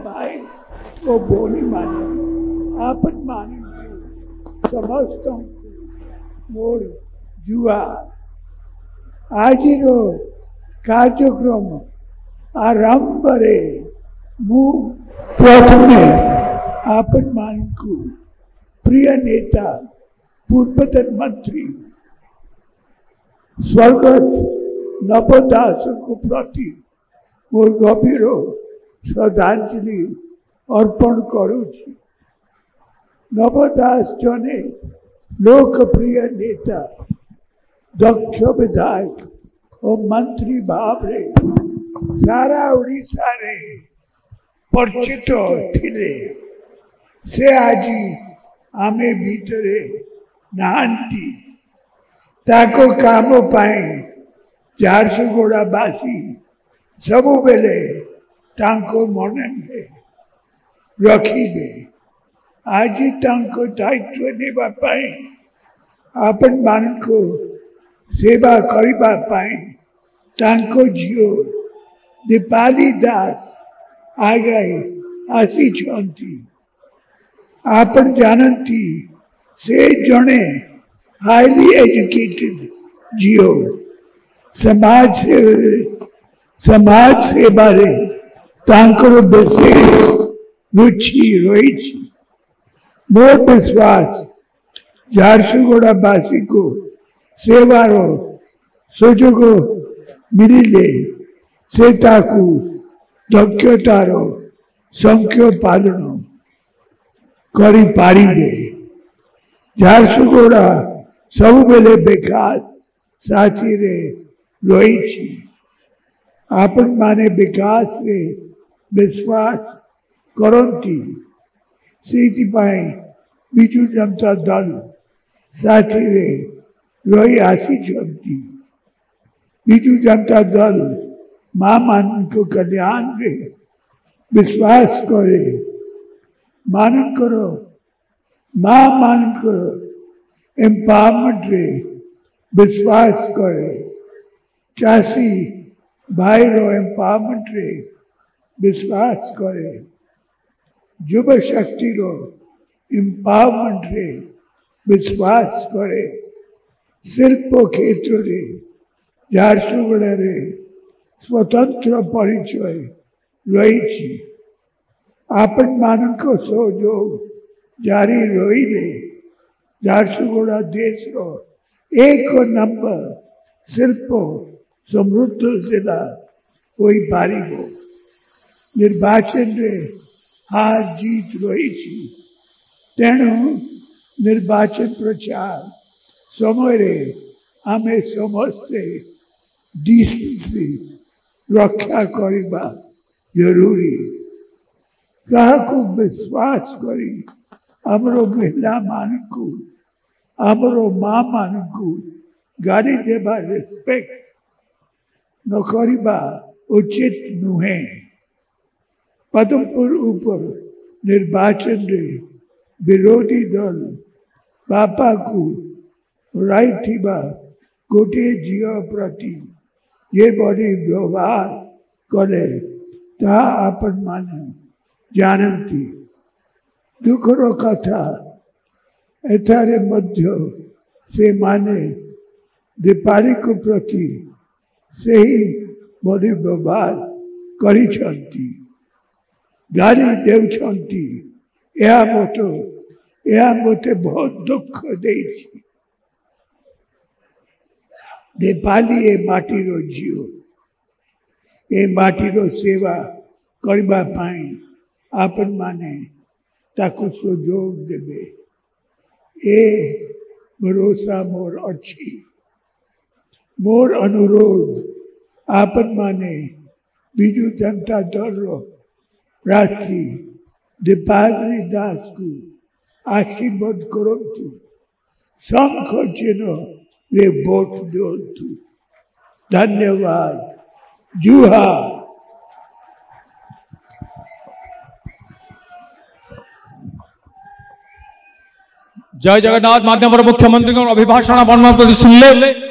भाई ओ बोली माने आपन माने समस्त मोर जुआर आज कार्यक्रम आरंभ रे मु प्रथमे आपन मान को प्रिय नेता पूर्वतन मंत्री स्वर्गत नवदास को प्रति मोर गभीर श्रद्धांजलि अर्पण करुछि। नवदास जने लोकप्रिय नेता दक्ष विधायक और मंत्री भाव रे सारा ओडिशा रे परिचित थिले। से आज आमे भीतरे नांती ताको काम पाए झारसुगुड़ा बासी सबु बेले तांको मन में रखिबे। आज तांको दायित्व नेबा पाए आपन मान को सेवा करिबा पाए तांको झियो दीपाली दास आगे आसी छंती। आपन जानती से जने हाईली एजुकेटेड झियो समाज सेवा रे तांकर विशेष रुचि रही। मोर विश्वास झारसुगुड़ा बासी को सेवार सुजोग मिले से ताकू दक्षतार संख्य पालन करी पारिबे। झारसुगुड़ा सब बेले विकास साथी रे रही। आपन माने विकास रे विश्वास करती से बिजु जनता दल साथी रे रही आसी चलती। बिजु जनता दल माँ मान को कल्याण रे विश्वास करे। मानन करो माँ मानन करो एम्पावरमेंट रे विश्वास करे। चासी भाई रो एम्पावरमेंट रे विश्वास करे। युवा शक्ति रो एम्पावरमेंट रे विश्वास करे। शिल्प क्षेत्र रे झारसुगुड़ा रे स्वतंत्र परिचय रही। आपन मान को सहयोग जारी रही। झारसुगुड़ा देश रो एक नंबर शिल्प समृद्ध जिला होई पारिबो। निर्वाचन रे हार जीत रही। तेणु निर्वाचन प्रचार समय रे आमे समस्ते डिसेंसी रक्षा करिबा जरूरी। कहा को विश्वास करी हमरो महिला मान को हमरो माँ मान को गाड़ी देबा रेस्पेक्ट न करिबा उचित नुहे। पदमपुर ऊपर निर्वाचन रे विरोधी दल बापा को राई गोटे झील प्रति ये बड़ी व्यवहार करे ता आपन माने जानती। दुखर कथा एठारे मध्य से माने दीपाली को प्रति से ही बड़ी व्यवहार करी छंती। गाली देउछंती। यह मते बहुत दुख देछि। दीपाली ए माटीर झील ए माटीर सेवा करबा पाई आपन माने ताकू सुजोग देबे ए भरोसा मोर अच्छी। मोर अनुरोध आपन माने बिजु जनता दल रो प्रार्थी दीपाली दास को आशीर्वाद करतु। शंख चिन्ह रे वोट दिंतु। धन्यवाद। जुहार। जय जगन्नाथ। माध्यम मुख्यमंत्री अभिभाषण वर्णन प्रति सुनले।